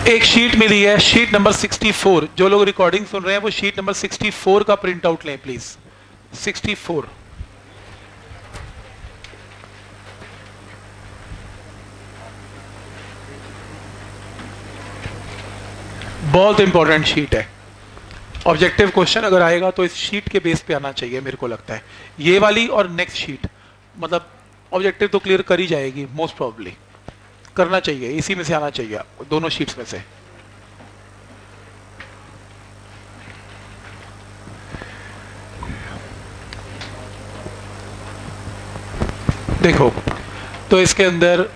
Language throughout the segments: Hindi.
एक शीट मिली है, शीट नंबर 64। जो लोग रिकॉर्डिंग सुन रहे हैं वो शीट नंबर 64 का प्रिंट आउट लें प्लीज। 64 बहुत इंपॉर्टेंट शीट है। ऑब्जेक्टिव क्वेश्चन अगर आएगा तो इस शीट के बेस पे आना चाहिए, मेरे को लगता है ये वाली और नेक्स्ट शीट, मतलब ऑब्जेक्टिव तो क्लियर कर ही जाएगी मोस्ट प्रोबेबली, करना चाहिए, इसी में से आना चाहिए आपको, दोनों शीट्स में से। देखो तो इसके अंदर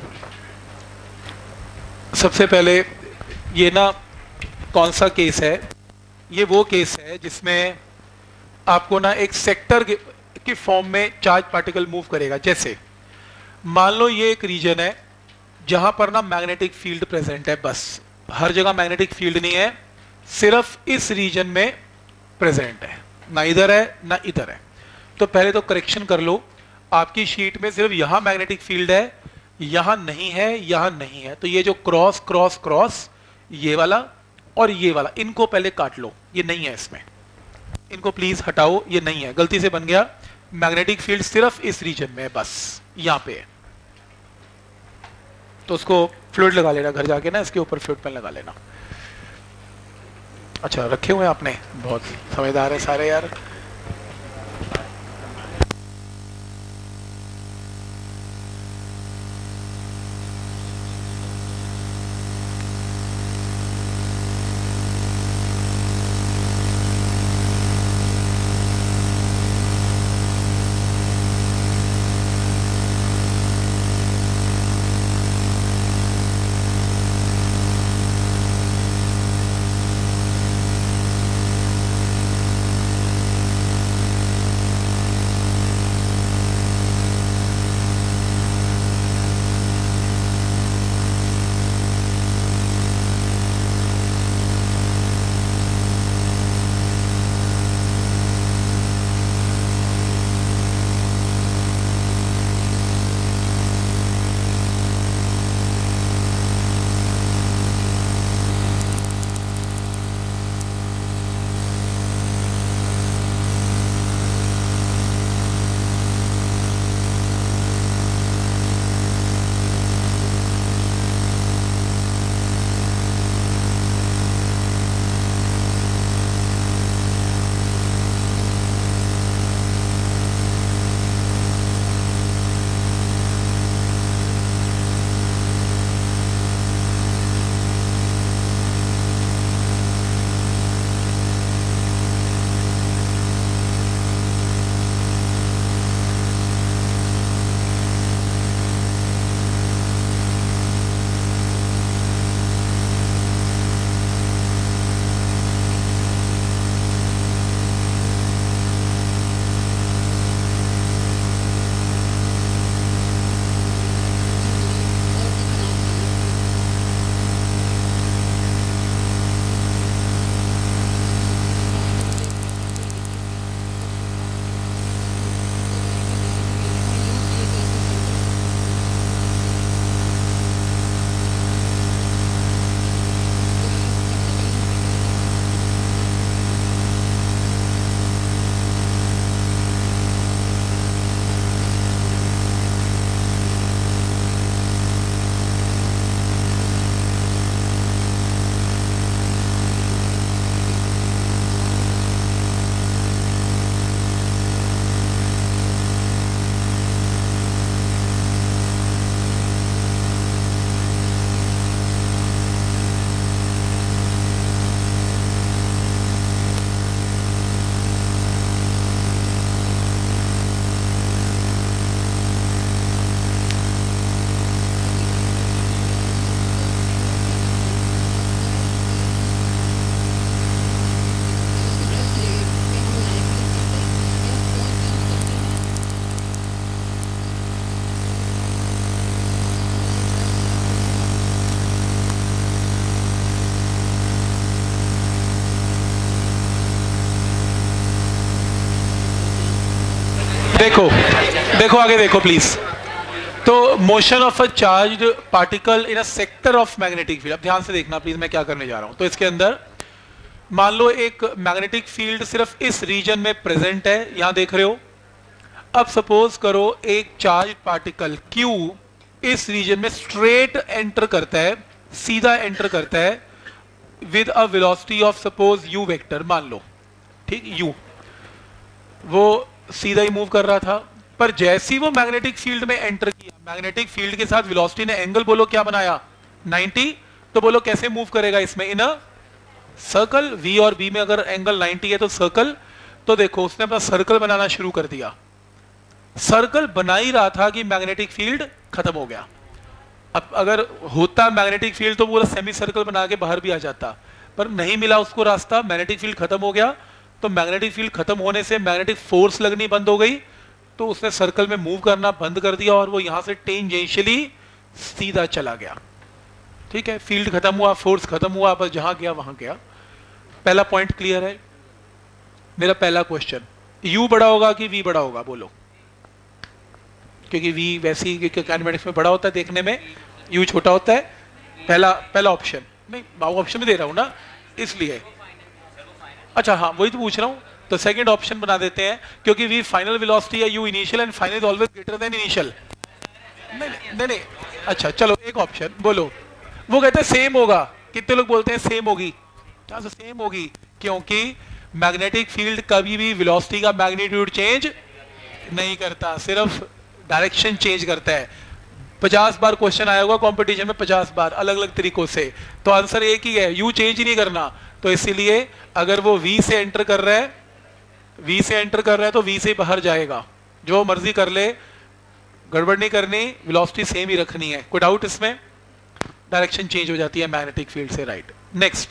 सबसे पहले ये ना कौन सा केस है, ये वो केस है जिसमें आपको ना एक सेक्टर के फॉर्म में चार्ज पार्टिकल मूव करेगा। जैसे मान लो ये एक रीजन है जहां पर ना मैग्नेटिक फील्ड प्रेजेंट है, बस हर जगह मैग्नेटिक फील्ड नहीं है, सिर्फ इस रीजन में प्रेजेंट है, ना इधर है ना इधर है। तो पहले तो करेक्शन कर लो, आपकी शीट में सिर्फ यहां मैग्नेटिक फील्ड है, यहां नहीं है, यहां नहीं है। तो ये जो क्रॉस क्रॉस क्रॉस, ये वाला और ये वाला, इनको पहले काट लो, ये नहीं है इसमें, इनको प्लीज हटाओ, ये नहीं है, गलती से बन गया। मैग्नेटिक फील्ड सिर्फ इस रीजन में है, बस यहां पे है। तो उसको फ्लूइड लगा लेना घर जाके ना, इसके ऊपर फ्लूइड पेन लगा लेना। अच्छा रखे हुए आपने, बहुत समझदार है सारे यार। देखो देखो आगे देखो प्लीज। तो motion of a charged particle in a sector of magnetic field, अब ध्यान से देखना प्लीज मैं क्या करने जा रहा हूं। तो इसके अंदर मान लो एक मैग्नेटिक फील्ड सिर्फ इस रीजन में प्रेजेंट है, यहां देख रहे हो। अब सपोज करो एक चार्ज पार्टिकल Q इस रीजन में स्ट्रेट एंटर करता है, सीधा एंटर करता है with a velocity of suppose u vector, मान लो ठीक u, वो सीधा ही मूव कर रहा था। पर जैसे ही वो मैग्नेटिक फील्ड में एंटर किया, मैग्नेटिक फील्ड के साथ वेलोसिटी ने एंगल बोलो क्या बनाया 90, तो बोलो कैसे मूव करेगा इसमें, इन अ सर्कल। v और b में अगर एंगल 90 है तो सर्कल, तो देखो उसने अपना सर्कल बनाना शुरू कर दिया। सर्कल बना ही रहा था कि मैग्नेटिक फील्ड खत्म हो गया। अब अगर होता मैग्नेटिक फील्ड तो पूरा सेमी सर्कल बना के बाहर भी आ जाता, पर नहीं मिला उसको रास्ता, मैग्नेटिक फील्ड खत्म हो गया। तो मैग्नेटिक फील्ड खत्म होने से मैग्नेटिक फोर्स लगनी बंद हो गई, तो उसने सर्कल में मूव करना बंद कर दिया और वो यहां से टेंजेंशियली सीधा चला गया। ठीक है, फील्ड खत्म हुआ, फोर्स खत्म हुआ, बस जहां गया वहां गया। पहला पॉइंट क्लियर है। मेरा पहला क्वेश्चन, u बड़ा होगा कि v बड़ा होगा, बोलो। क्योंकि v वैसे ही काइनेमेटिक्स में बड़ा होता है देखने में, u छोटा होता है। पहला ऑप्शन नहीं, ऑप्शन भी दे रहा हूं ना इसलिए। अच्छा हाँ, वही तो पूछ रहा हूं। तो सेकंड ऑप्शन बना देते हैं, क्योंकि v फाइनल वेलोसिटी है, u initial, and final is always greater than initial. नहीं, अच्छा चलो एक ऑप्शन बोलो। वो कहते हैं सेम होगा, कितने लोग बोलते हैं सेम होगी, क्या सेम होगी? क्योंकि मैग्नेटिक फील्ड कभी भी वेलोसिटी का मैग्नीट्यूड चेंज नहीं करता, सिर्फ डायरेक्शन चेंज करता है। 50 बार क्वेश्चन आया होगा कंपटीशन में, 50 बार अलग अलग तरीकों से, तो आंसर एक ही है, यू चेंज ही नहीं करना। तो इसीलिए अगर वो V से एंटर कर रहा है, V से एंटर कर रहा है तो V से बाहर जाएगा, जो मर्जी कर ले, गड़बड़ नहीं करनी, वेलोसिटी सेम ही रखनी है। कोई डाउट इसमें? डायरेक्शन चेंज हो जाती है मैग्नेटिक फील्ड से, राइट। नेक्स्ट,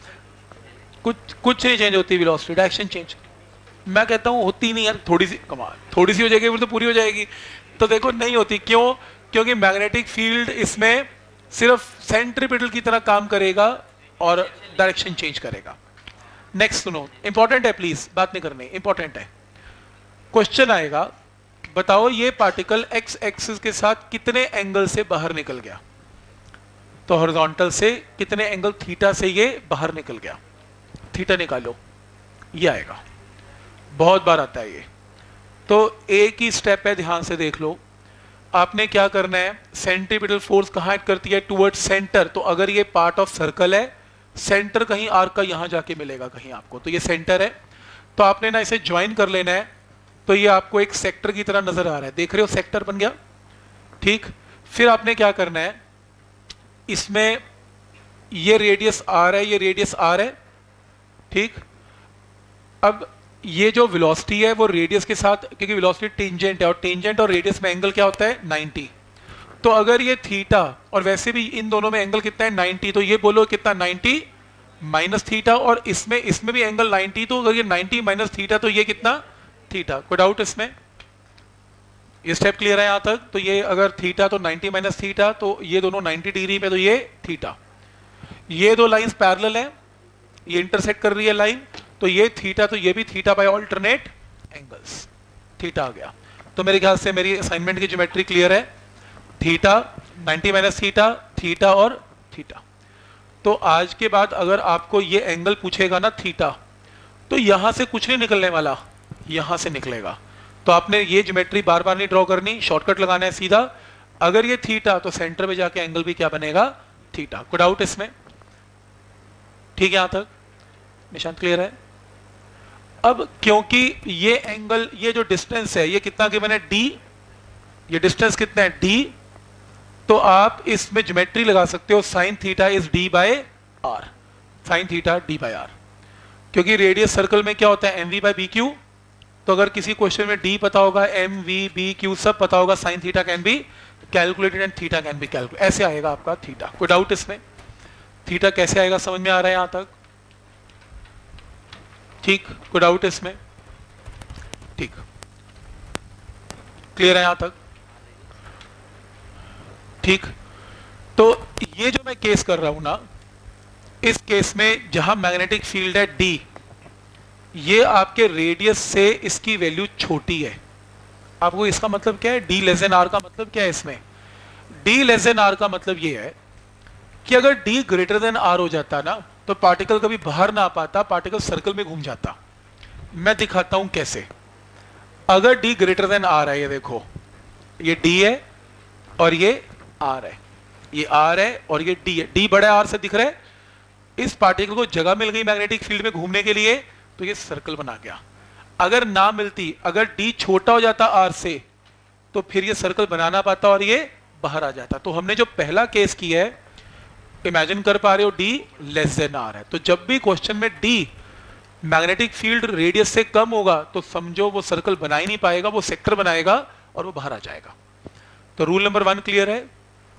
कुछ नहीं चेंज होती वेलोसिटी, डायरेक्शन चेंज। मैं कहता हूं होती नहीं यार, थोड़ी सी कमाल, थोड़ी सी हो जाएगी फिर तो पूरी हो जाएगी। तो देखो नहीं होती, क्यों? क्योंकि मैग्नेटिक फील्ड इसमें सिर्फ सेंट्रीपिटल की तरह काम करेगा और डायरेक्शन चेंज करेगा। नेक्स्ट सुनो, इंपॉर्टेंट है, प्लीज बात नहीं करनी, इंपॉर्टेंट है। क्वेश्चन आएगा, बताओ ये पार्टिकल एक्स एक्सिस के साथ कितने एंगल से बाहर निकल गया। तो हॉरिजॉन्टल से कितने एंगल थीटा से ये बाहर निकल गया, थीटा निकालो, ये आएगा। बहुत बार आता है ये। तो एक ही स्टेप है, ध्यान से देख लो। आपने क्या करना है, सेंट्रीपिटल फोर्स कहां एक्ट करती है, टुवर्ड्स सेंटर। तो अगर ये पार्ट ऑफ सर्कल है, सेंटर कहीं आर्क का यहां जाके मिलेगा कहीं आपको, तो ये सेंटर है। तो आपने ना इसे ज्वाइन कर लेना है, तो ये आपको एक सेक्टर की तरह नजर आ रहा है, देख रहे हो, सेक्टर बन गया। ठीक, फिर आपने क्या करना है, इसमें ये रेडियस आर है, ये रेडियस आर है, ठीक। अब ये जो वेलोसिटी है वो रेडियस के साथ, क्योंकि वेलोसिटी टेंजेंट है और टेंजेंट और रेडियस में एंगल क्या होता है 90। तो अगर ये थीटा, और वैसे भी इन दोनों में एंगल कितना है 90, तो ये बोलो कितना 90 माइनस थीटा, और इसमें भी एंगल 90, तो अगर ये 90 माइनस थीटा तो ये कितना थीटा। कोई डाउट इसमें? ये स्टेप क्लियर है यहां तक? तो ये अगर थीटा तो 90 माइनस थीटा, तो ये दोनों 90 डिग्री पे, तो ये थीटा। ये दो लाइंस पैरेलल है, ये इंटरसेक्ट कर रही है लाइन, तो ये थीटा, तो ये भी theta by alternate angles, theta आ गया। तो मेरे ख्याल से मेरी असाइनमेंट की ज्योमेट्री क्लियर है। थीटा 90 माइनस थीटा, थीटा और थीटा। तो आज के बाद अगर आपको ये एंगल पूछेगा ना थीटा, तो यहां से कुछ नहीं निकलने वाला, यहां से निकलेगा। तो आपने ये ज्योमेट्री बार बार नहीं ड्रॉ करनी, शॉर्टकट लगाना है सीधा। अगर ये थीटा, तो सेंटर में जाके एंगल भी क्या बनेगा, थीटा। कोई डाउट इसमें? ठीक है, यहां तक निशान क्लियर है। अब क्योंकि ये एंगल, ये जो डिस्टेंस है, ये कितना गिवन है d, ये डिस्टेंस कितना है d, तो आप इसमें ज्योमेट्री लगा सकते हो, sine theta is d by R, sine theta d by R. क्योंकि रेडियस सर्कल में क्या होता है mv बाय bq, तो अगर किसी क्वेश्चन में d पता होगा, mv bq सब पता होगा, sine theta can be calculated and theta can be calculated, ऐसे आएगा आपका थीटा। कोई डाउट इसमें? थीटा कैसे आएगा, समझ में आ रहा है यहां तक? ठीक, कोई डाउट इसमें? ठीक, क्लियर है यहां तक? ठीक, तो ये जो मैं केस कर रहा हूं ना, इस केस में जहां मैग्नेटिक फील्ड है d, ये आपके रेडियस से इसकी वैल्यू छोटी है, आपको इसका मतलब क्या है, डी लेस देन आर का मतलब क्या है इसमें? डी लेस देन आर का मतलब ये है कि अगर डी ग्रेटर देन आर हो जाता ना तो पार्टिकल कभी बाहर ना आ पाता, पार्टिकल सर्कल में घूम जाता। मैं दिखाता हूं कैसे। अगर डी ग्रेटर देन आर है, ये देखो, ये डी है और ये आर है, ये आर है और ये डी है, डी बड़ा आर से दिख रहा है। इस पार्टिकल को जगह मिल गई मैग्नेटिक फील्ड में घूमने के लिए तो ये सर्कल बना गया। अगर ना मिलती, अगर डी छोटा हो जाता आर से तो फिर ये सर्कल बना ना पाता और ये बाहर आ जाता। तो हमने जो पहला केस किया है, इमेजिन कर पा रहे हो, डी लेस देन आर है, तो जब भी क्वेश्चन में डी मैग्नेटिक फील्ड रेडियस से कम होगा तो समझो वो सर्कल बना ही नहीं पाएगा, वो सेक्टर बनाएगा और वो बाहर आ जाएगा। तो रूल नंबर 1 क्लियर है,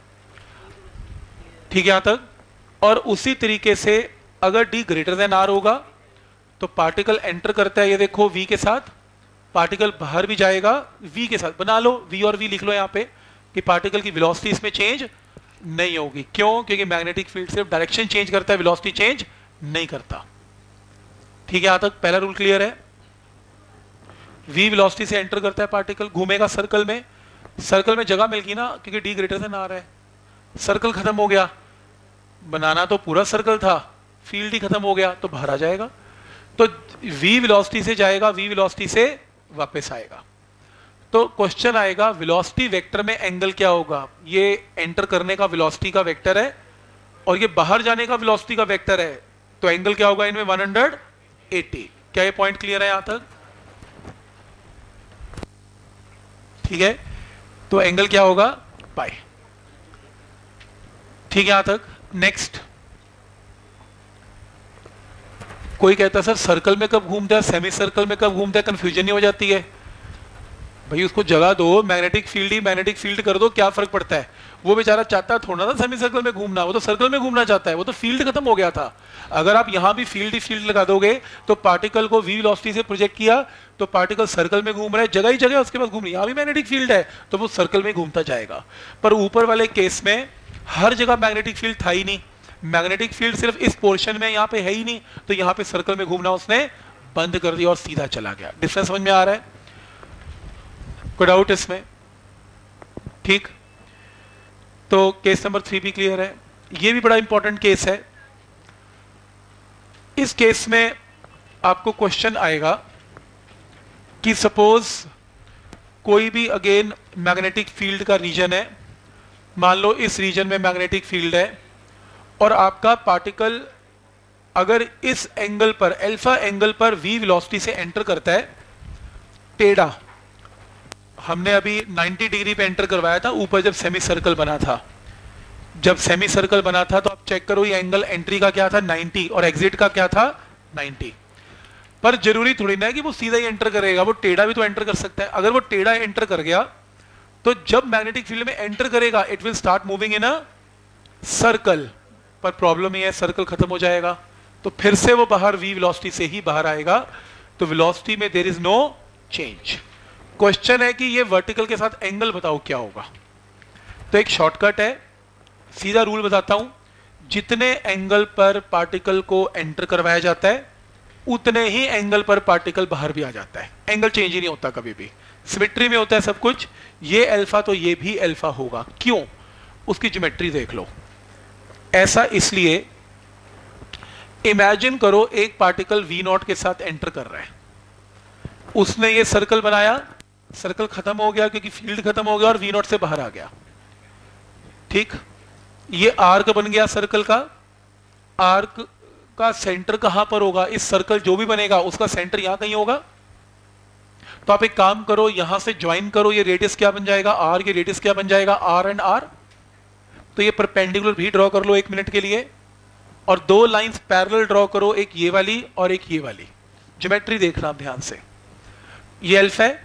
ठीक है यहां तक। और उसी तरीके से अगर डी ग्रेटर देन आर होगा तो पार्टिकल एंटर करता है, ये देखो वी के साथ, पार्टिकल बाहर भी जाएगा वी के साथ, बना लो वी और वी लिख लो यहां पे कि पार्टिकल की वेलोसिटी इसमें चेंज नहीं होगी। क्यों? क्योंकि मैग्नेटिक फील्ड सिर्फ डायरेक्शन चेंज करता है, वेलोसिटी चेंज नहीं करता। ठीक है यहां तक पहला रूल क्लियर है। वी वेलोसिटी से एंटर करता है पार्टिकल, घूमेगा सर्कल में, सर्कल में जगह मिल गई ना क्योंकि डी ग्रेटर देन आर है, सर्कल खत्म हो गया, बनाना तो पूरा सर्कल था, फील्ड ही खत्म हो गया तो बाहर आ जाएगा। तो v वेलोसिटी से जाएगा, v वेलोसिटी से वापस आएगा। तो क्वेश्चन आएगा वेलोसिटी वेक्टर में एंगल क्या होगा? ये एंटर करने का वेलोसिटी का वेक्टर है और ये बाहर जाने का वेलोसिटी का वेक्टर है, तो एंगल क्या होगा इनमें? 180। क्या ये पॉइंट क्लियर है यहां तक? ठीक है, तो एंगल क्या होगा? पाई। ठीक है यहां तक। नेक्स्ट, कोई कहता है सर सर्कल में कब घूमता है, सेमी सर्कल में कब घूमता है, कंफ्यूजन नहीं हो जाती है? भाई उसको जगह दो, मैग्नेटिक फील्ड ही मैग्नेटिक फील्ड कर दो, क्या फर्क पड़ता है? वो बेचारा चाहता है थोड़ा ना सेमी सर्कल में घूमना, वो तो सर्कल में घूमना चाहता है, वो तो फील्ड खत्म हो गया था। अगर आप यहां भी फील्ड ही फील्ड लगा दोगे तो पार्टिकल को वी वेलोसिटी से प्रोजेक्ट किया तो पार्टिकल सर्कल में घूम रहा है, जगह ही जगह उसके पास घूम रही है, यहां भी मैग्नेटिक फील्ड है तो वो सर्कल में घूमता जाएगा। पर ऊपर वाले केस में हर जगह मैग्नेटिक फील्ड था ही नहीं, मैग्नेटिक फील्ड सिर्फ इस पोर्शन में यहां पे है ही नहीं, तो यहां पे सर्कल में घूमना उसने बंद कर दिया और सीधा चला गया। डिफरेंस समझ में आ रहा है? कोई डाउट इसमें? ठीक, तो केस नंबर 3 भी क्लियर है। ये भी बड़ा इंपॉर्टेंट केस है। इस केस में आपको क्वेश्चन आएगा कि सपोज कोई भी अगेन मैग्नेटिक फील्ड का रीजन है, मान लो इस रीजन में मैग्नेटिक फील्ड है और आपका पार्टिकल अगर इस एंगल पर, अल्फा एंगल पर वी वेलोसिटी से एंटर करता है, टेढ़ा, हमने अभी 90 डिग्री पे एंटर करवाया था ऊपर जब सेमी सर्कल बना था। जब सेमी सर्कल बना था तो आप चेक करो ये एंगल एंट्री का क्या था? 90 और एग्जिट का क्या था? 90। पर जरूरी थोड़ी ना है कि वो सीधा ही एंटर करेगा, वो टेढ़ा भी तो एंटर कर सकता है। अगर वो टेढ़ा एंटर कर गया तो जब मैग्नेटिक फील्ड में एंटर करेगा it will start moving in a circle, पर प्रॉब्लम ये है सर्कल खत्म हो जाएगा तो फिर से वो बाहर वी वेलोसिटी से ही बाहर आएगा, तो वेलोसिटी में there is no change. Question है कि ये वर्टिकल के साथ एंगल बताओ क्या होगा? तो एक शॉर्टकट है, सीधा रूल बताता हूं, जितने एंगल पर पार्टिकल को एंटर करवाया जाता है उतने ही एंगल पर पार्टिकल बाहर भी आ जाता है। एंगल चेंज ही नहीं होता कभी भी, सिमेट्री में होता है सब कुछ। ये अल्फा तो ये भी अल्फा होगा, क्यों? उसकी ज्योमेट्री देख लो। ऐसा इसलिए, इमेजिन करो एक पार्टिकल वी नॉट के साथ एंटर कर रहा है, उसने ये सर्कल बनाया, सर्कल खत्म हो गया क्योंकि फील्ड खत्म हो गया और वी नॉट से बाहर आ गया। ठीक, ये आर्क बन गया सर्कल का। आर्क का सेंटर कहां पर होगा? इस सर्कल जो भी बनेगा उसका सेंटर यहां कहीं होगा। तो आप एक काम करो, यहां से ज्वाइन करो, ये रेडियस क्या बन जाएगा? आर। ये रेडियस क्या बन जाएगा? R and R. तो ये परपेंडिकुलर भी ड्रॉ कर लो 1 मिनट के लिए और 2 लाइंस पैरेलल ड्रॉ करो, एक ये वाली और एक ये वाली। ज्योमेट्री देखना आप ध्यान से। ये अल्फा है,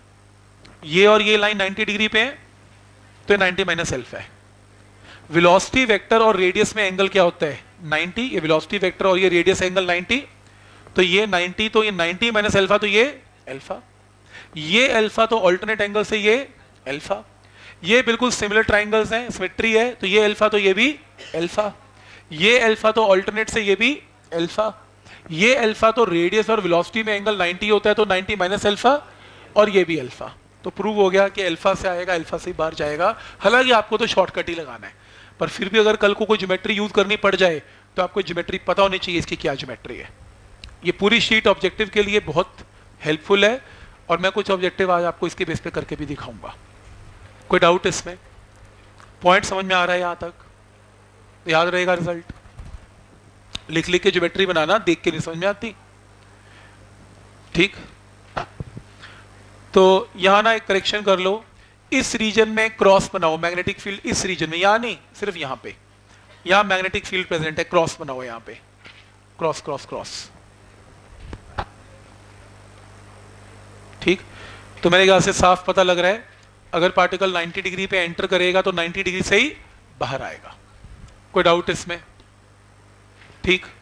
ये और ये लाइन 90 डिग्री पे है तो 90 माइनस अल्फा है। वेलोसिटी वेक्टर और रेडियस में एंगल क्या होता है? 90। ये वेलोसिटी वेक्टर और ये रेडियस एंगल 90, तो ये 90, तो ये 90 माइनस अल्फा, तो ये अल्फा। ये अल्फा तो अल्टरनेट एंगल से ये अल्फा। ये बिल्कुल सिमिलर ट्राइंगल्स हैं, सिमेट्री है, तो ये अल्फा तो ये भी अल्फा। ये अल्फा तो अल्टरनेट से ये भी अल्फा। ये अल्फा तो रेडियस और वेलोसिटी में एंगल 90 होता है तो 90 माइनस अल्फा, और ये भी अल्फा। तो प्रूव हो गया कि अल्फा से आएगा, अल्फा से बाहर जाएगा। हालांकि आपको तो शॉर्टकट ही लगाना है, पर फिर भी अगर कल को कोई ज्योमेट्री यूज करनी पड़ जाए तो आपको ज्योमेट्री पता होनी चाहिए इसकी क्या ज्योमेट्री है। ये पूरी शीट ऑब्जेक्टिव के लिए बहुत हेल्पफुल है, और मैं कुछ ऑब्जेक्टिव आज आपको इसके बेस पे करके भी दिखाऊंगा। कोई डाउट इसमें? पॉइंट समझ में आ रहा है यहां तक? याद रहेगा रिजल्ट? लिख लिख के ज्योमेट्री बनाना, देख के नहीं समझ में आती। ठीक, तो यहां ना एक करेक्शन कर लो, इस रीजन में क्रॉस बनाओ, मैग्नेटिक फील्ड इस रीजन में, यहां नहीं, सिर्फ यहां पे, यहां मैग्नेटिक फील्ड प्रेजेंट है, क्रॉस बनाओ यहां पे, क्रॉस क्रॉस क्रॉस। ठीक, तो मेरे ख्याल से साफ पता लग रहा है, अगर पार्टिकल 90 डिग्री पे एंटर करेगा तो 90 डिग्री से ही बाहर आएगा। कोई डाउट इसमें? ठीक,